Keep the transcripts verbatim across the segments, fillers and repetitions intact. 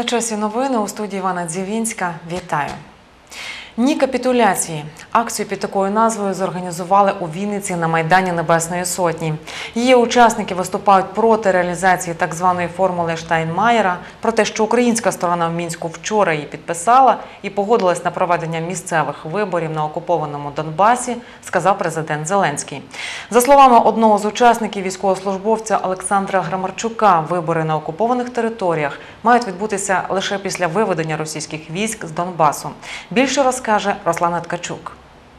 часі новини, у студії Івана Дзівінська. Вітаю. Ні капітуляції. Акцію під такою назвою зорганізували у Вінниці на Майдані Небесної Сотні. Її учасники виступають проти реалізації так званої формули Штайнмаєра, про те, що українська сторона в Мінську вчора її підписала і погодилась на проведення місцевих виборів на окупованому Донбасі, сказав президент Зеленський. За словами одного з учасників, військовослужбовця Олександра Грамарчука, вибори на окупованих територіях мають відбутися лише після виведення російських військ з Донбасу. Більше розкаже Руслана Ткачук.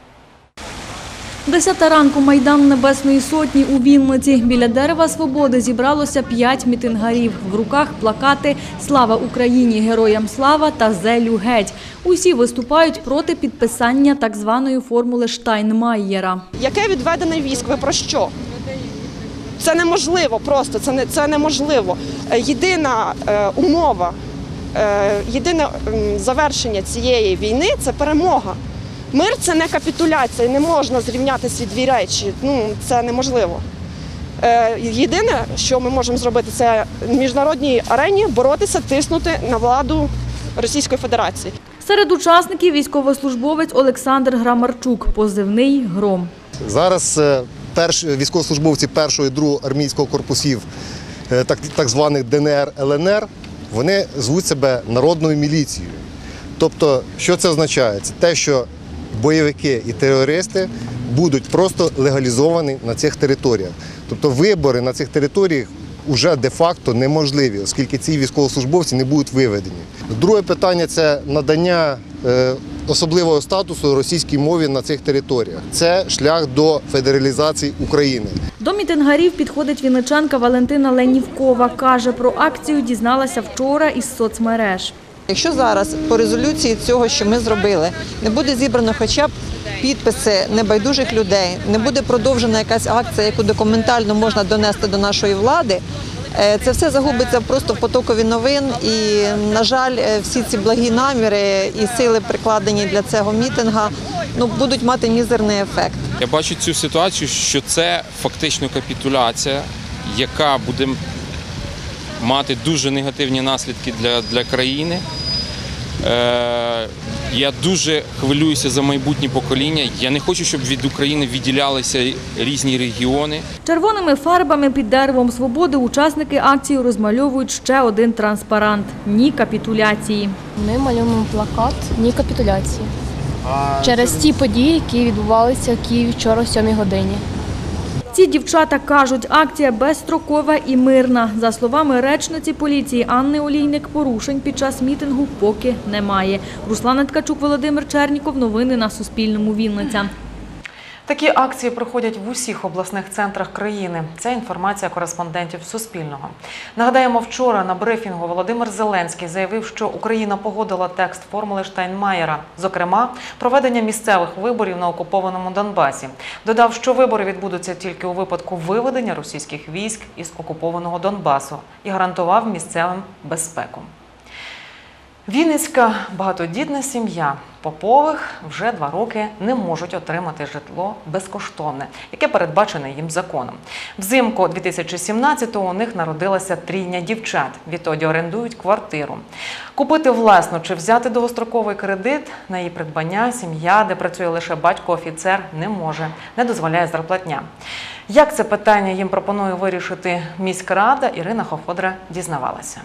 Десята ранку Майдан Небесної Сотні у Вінниці. Біля дерева Свободи зібралося п'ять мітингарів. В руках плакати «Слава Україні! Героям слава!» та «Зелю геть!». Усі виступають проти підписання так званої формули Штайнмаєра. Яке відведене військ? Ви про що? Це неможливо просто, це, не, це неможливо. Єдина е, умова, е, єдине е, завершення цієї війни – це перемога. Мир – це не капітуляція, не можна зрівняти ці дві речі, ну, це неможливо. Е, єдине, що ми можемо зробити, це в міжнародній арені боротися, тиснути на владу Російської Федерації. Серед учасників військовослужбовець Олександр Грамарчук, позивний «Гром». Зараз перші військовослужбовці першого і другого армійського корпусів, так, так званих Д Н Р, Л Н Р, вони звуть себе народною міліцією. Тобто, що це означає? Це те, що бойовики і терористи будуть просто легалізовані на цих територіях. Тобто вибори на цих територіях вже де-факто неможливі, оскільки ці військовослужбовці не будуть виведені. Друге питання – це надання е, особливого статусу російській мові на цих територіях. Це шлях до федералізації України. До мітингарів підходить вінничанка Валентина Ленівкова. Каже, про акцію дізналася вчора із соцмереж. Якщо зараз по резолюції цього, що ми зробили, не буде зібрано хоча б підписи небайдужих людей, не буде продовжена якась акція, яку документально можна донести до нашої влади, це все загубиться просто в потокові новин і, на жаль, всі ці благі наміри і сили, прикладені для цього мітинга, ну, будуть мати мізерний ефект. Я бачу цю ситуацію, що це фактично капітуляція, яка буде мати дуже негативні наслідки для, для країни. Е, я дуже хвилююся за майбутнє покоління. Я не хочу, щоб від України відділялися різні регіони. Червоними фарбами під деревом Свободи учасники акції розмальовують ще один транспарант – «Ні капітуляції». Ми малюємо плакат «Ні капітуляції» через ті події, які відбувалися в Києві вчора о сьомій годині. Ці дівчата кажуть, акція безстрокова і мирна. За словами речниці поліції Анни Олійник, порушень під час мітингу поки немає. Руслана Ткачук, Володимир Черніков. Новини на Суспільному. Вінниця. Такі акції проходять в усіх обласних центрах країни. Це інформація кореспондентів Суспільного. Нагадаємо, вчора на брифінгу Володимир Зеленський заявив, що Україна погодила текст формули Штайнмаєра, зокрема, проведення місцевих виборів на окупованому Донбасі. Додав, що вибори відбудуться тільки у випадку виведення російських військ із окупованого Донбасу і гарантував місцевим безпеку. Вінницька багатодітна сім'я Попових вже два роки не можуть отримати житло безкоштовне, яке передбачене їм законом. Взимку дві тисячі сімнадцятого у них народилася трійня дівчат, відтоді орендують квартиру. Купити власну чи взяти довгостроковий кредит на її придбання сім'я, де працює лише батько-офіцер, не може, не дозволяє зарплатня. Як це питання їм пропонує вирішити міськрада, Ірина Хофодра дізнавалася.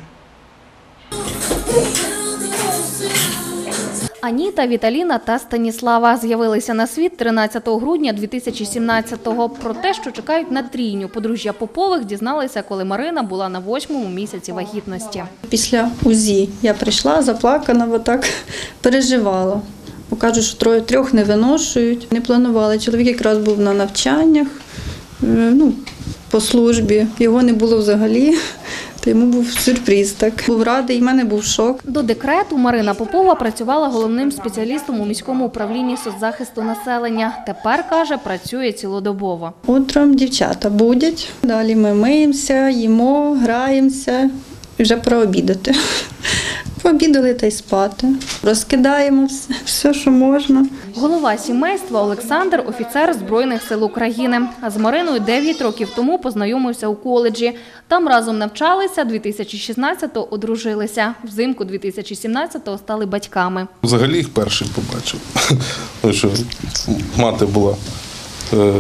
Аніта, Віталіна та Станіслава з'явилися на світ тринадцятого грудня дві тисячі сімнадцятого. Про те, що чекають на трійню подружжя Попових, дізналися, коли Марина була на восьмому місяці вагітності. Після УЗІ я прийшла, заплакана, отак переживала. Бо кажуть, що троє трьох не виношують. Не планували. Чоловік якраз був на навчаннях, ну, по службі. Його не було взагалі. Йому був сюрприз, так. Був радий, і в мене був шок. До декрету Марина Попова працювала головним спеціалістом у міському управлінні соцзахисту населення. Тепер, каже, працює цілодобово. Утром дівчата будять, далі ми миємося, їмо, граємося і вже прообідати. Пообідали та й спати. Розкидаємо все, все, що можна. Голова сімейства Олександр – офіцер Збройних сил України. А з Мариною дев'ять років тому познайомився у коледжі. Там разом навчалися, дві тисячі шістнадцятого одружилися. Взимку дві тисячі сімнадцятого стали батьками. Взагалі їх перший побачив. Тому що мати була е,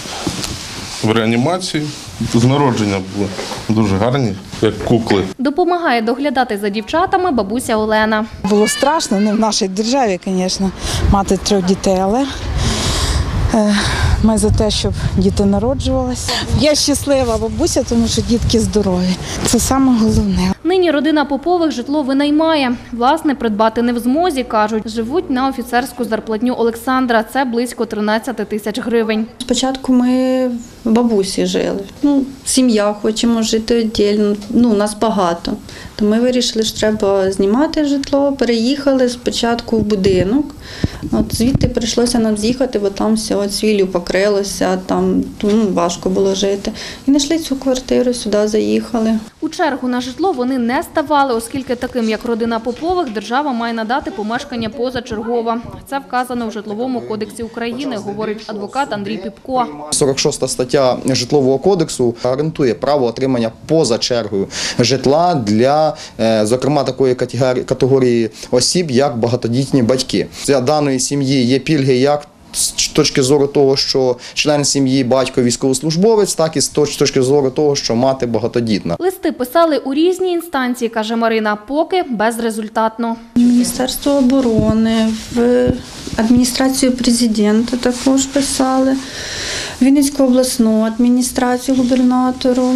в реанімації. З народження були дуже гарні, як кукли. Допомагає доглядати за дівчатами бабуся Олена. Було страшно, не в нашій державі, звісно, мати трьох дітей, але е, ми за те, щоб діти народжувалися. Я щаслива бабуся, тому що дітки здорові. Це саме головне. Нині родина Попових житло винаймає. Власне, придбати не в змозі, кажуть. Живуть на офіцерську зарплатню Олександра. Це близько тринадцять тисяч гривень. Спочатку ми в бабусі жили. Ну, сім'я, хочемо жити віддільно. Ну, нас багато. То ми вирішили, що треба знімати житло. Переїхали спочатку в будинок. От звідти прийшлося нам з'їхати, бо там все цвіллю покрилося, там ну, важко було жити. І знайшли цю квартиру, сюди заїхали. У чергу на житло вони не ставали, оскільки таким, як родина Попових, держава має надати помешкання позачергово. Це вказано в Житловому кодексі України, говорить адвокат Андрій Піпко. сорок шоста стаття Житлового кодексу гарантує право отримання поза чергою житла для, зокрема, такої категорії осіб, як багатодітні батьки. Для даної сім'ї є пільги як з точки зору того, що член сім'ї батько військовослужбовець, так і з точки зору того, що мати багатодітна. Листи писали у різні інстанції, каже Марина, поки безрезультатно. Міністерство оборони, в адміністрацію президента також писали, Вінницьку обласну адміністрацію губернатору,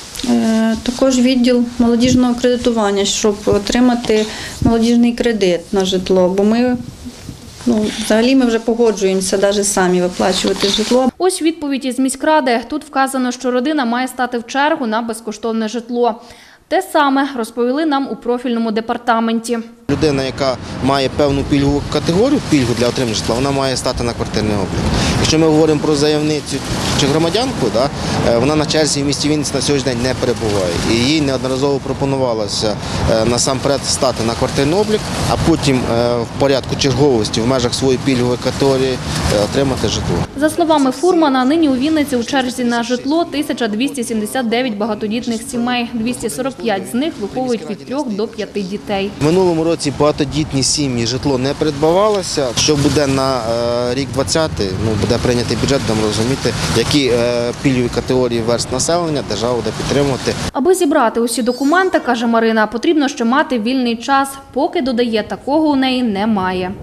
також відділ молодіжного кредитування, щоб отримати молодіжний кредит на житло, бо ми Ну, взагалі ми вже погоджуємося навіть самі виплачувати житло. Ось відповідь із міськради. Тут вказано, що родина має стати в чергу на безкоштовне житло. Те саме розповіли нам у профільному департаменті. Людина, яка має певну пільгову категорію, пільгу для отримання житла, вона має стати на квартирний облік. Якщо ми говоримо про заявницю чи громадянку, да, вона на черзі в місті Вінниці на сьогоднішній день не перебуває. І їй неодноразово пропонувалося насамперед стати на квартирний облік, а потім в порядку черговості в межах своєї пільгової категорії отримати житло. За словами Фурмана, нині у Вінниці у черзі на житло тисяча двісті сімдесят дев'ять багатодітних сімей. двісті сорок п'ять з них виховують від трьох до п'яти дітей. В минулому році багатодітні сім'ї житло не придбавалося. Що буде на рік двадцятий, ну, буде прийнятий бюджет, будемо розуміти, які пільгові категорії верств населення держава буде підтримувати. Аби зібрати усі документи, каже Марина, потрібно ще мати вільний час. Поки, додає, такого у неї немає.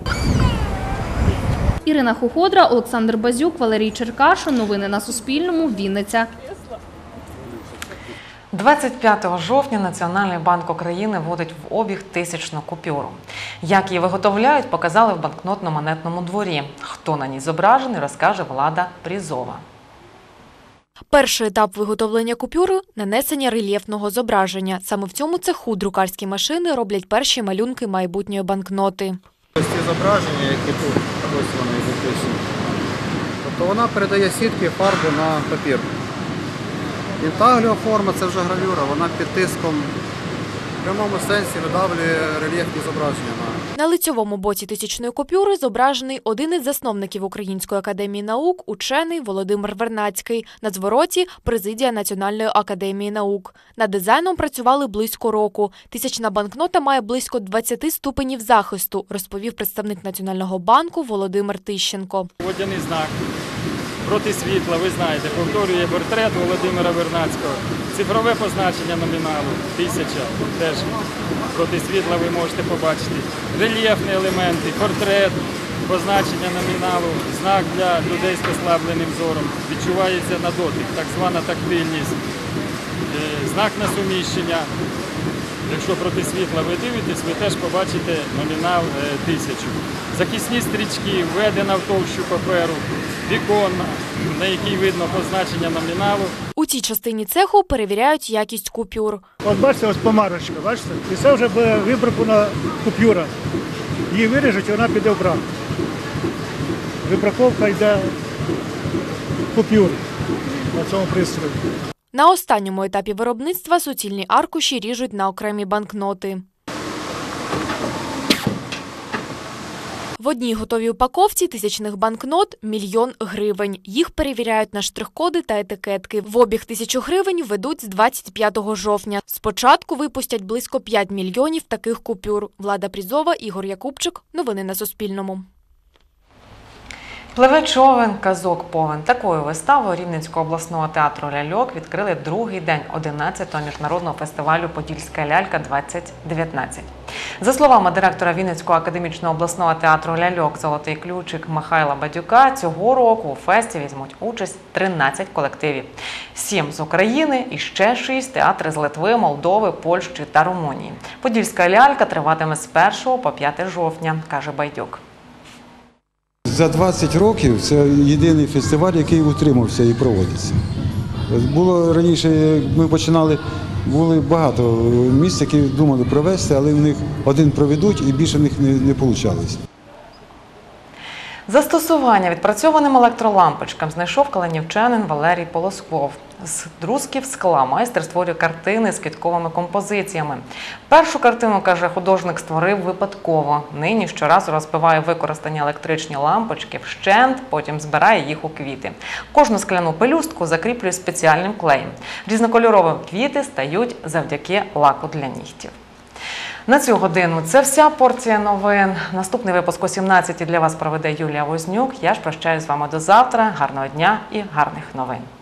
Ірина Хуходра, Олександр Базюк, Валерій Черкашин. Новини на Суспільному. Вінниця. двадцять п'ятого жовтня Національний банк України вводить в обіг тисячну купюру. Як її виготовляють, показали в банкнотно-монетному дворі. Хто на ній зображений, розкаже Влада Прізова. Перший етап виготовлення купюри – нанесення рельєфного зображення. Саме в цьому цеху друкарські машини роблять перші малюнки майбутньої банкноти. Ось ці зображення, які тут, ось вони записані. Тобто вона передає сітки, фарбу на папір. Інтагліо форма – це вже гравюра, вона під тиском в прямому сенсі видавлює рельєфні зображення. На лицьовому боці тисячної купюри зображений один із засновників Української академії наук, учений Володимир Вернадський. На звороті – президія Національної академії наук. Над дизайном працювали близько року. Тисячна банкнота має близько двадцяти ступенів захисту, розповів представник Національного банку Володимир Тищенко. Водяний знак. Проти світла, ви знаєте, повторює портрет Володимира Вернадського. Цифрове позначення номіналу – тисяча, теж проти світла ви можете побачити. Рельєфні елементи, портрет, позначення номіналу, знак для людей з послабленим зором. Відчувається на дотик, так звана тактильність. Знак на суміщення. Якщо проти світла ви дивитесь, ви теж побачите номінал тисячу. Захисні стрічки, введена в товщу паперу, віконна, на якій видно позначення номіналу. У цій частині цеху перевіряють якість купюр. От бачите, ось помарочка, бачите? І це вже буде вибракована купюра. Її виріжуть, і вона піде в брак. Вибраковка йде купюр на цьому пристрої. На останньому етапі виробництва суцільні аркуші ріжуть на окремі банкноти. В одній готовій упаковці тисячних банкнот – мільйон гривень. Їх перевіряють на штрих-коди та етикетки. В обіг тисячу гривень ведуть з двадцять п'ятого жовтня. Спочатку випустять близько п'ять мільйонів таких купюр. Влада Прізова, Ігор Якубчик. Новини на Суспільному. Пливе човен, казок повен. Такою виставою Рівненського обласного театру ляльок відкрили другий день одинадцятого міжнародного фестивалю «Подільська лялька-двадцять дев'ятнадцять». За словами директора Вінницького академічного обласного театру ляльок «Золотий ключик» Михайла Бадюка, цього року у фесті візьмуть участь тринадцять колективів. Сім з України і ще шість театри з Литви, Молдови, Польщі та Румунії. «Подільська лялька» триватиме з першого по п'яте жовтня, каже Байдюк. За двадцять років це єдиний фестиваль, який утримався і проводиться. Було раніше, як ми починали, були багато місць, які думали провести, але в них один проведуть і більше в них не, не вийшло. Застосування відпрацьованим електролампочкам знайшов калинівчанин Валерій Полосков. З друзків скла майстер створює картини з квітковими композиціями. Першу картину, каже, художник створив випадково. Нині щоразу розбиває використані електричні лампочки вщент, потім збирає їх у квіти. Кожну скляну пелюстку закріплює спеціальним клеєм. Різнокольорові квіти стають завдяки лаку для нігтів. На цю годину це вся порція новин. Наступний випуск о сімнадцятій для вас проведе Юлія Вознюк. Я ж прощаюсь з вами до завтра. Гарного дня і гарних новин.